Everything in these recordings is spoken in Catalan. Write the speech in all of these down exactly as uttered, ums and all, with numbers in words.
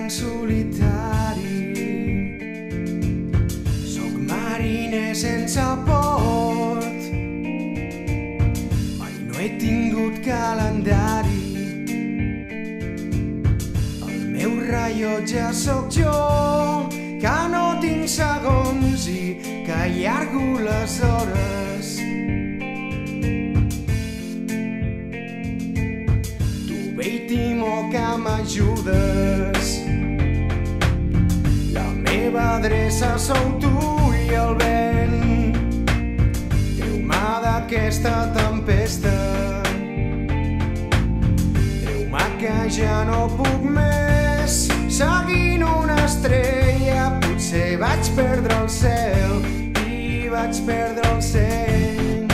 tan solitari. Soc mariner sense port, mai no he tingut calendari. El meu rellotge sóc jo, que no tinc segons i que allargo les hores. Tu bé i timó que m'ajudes, la meva adreça sou tu i el vent. Treu-me d'aquesta tempesta, treu-me que ja no puc més seguint una estrella. Potser vaig perdre el cel i vaig perdre el seny.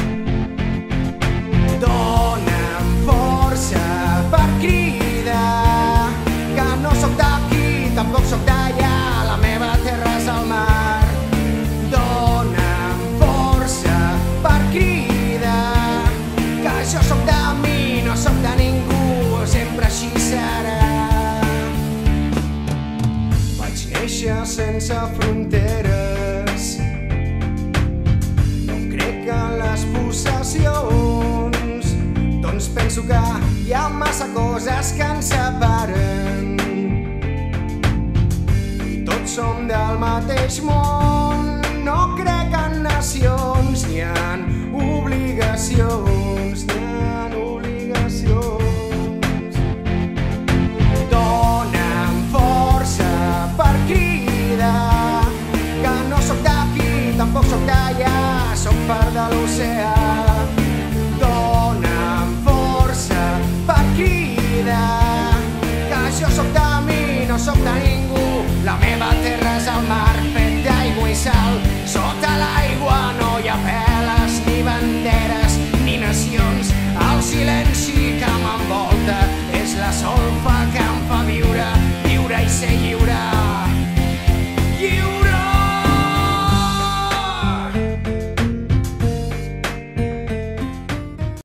Dóna'm força per cridar que no sóc d'aquí, tampoc sóc d'allà, la meva terra és el mar. Dóna'm força per cridar que jo sóc de mi, no sóc de ningú, sempre així serà. Vaig néixer sense fronteres, no crec en les possessions, doncs penso que hi ha massa coses que ens separen i tots som del mateix món. No crec en nacions ni en obligacions, ni en obligacions. Dóna'm força per cridar que no sóc d'aquí, tampoc sóc d'allà, sóc part de l'oceà. Dóna'm força per cridar que jo sóc de mi, no sóc de ningú, la meva terra és el mar fet d'aigua i sal. Sota l'aigua no hi ha veles, ni banderes, ni nacions. El silenci que m'envolta és la solfa que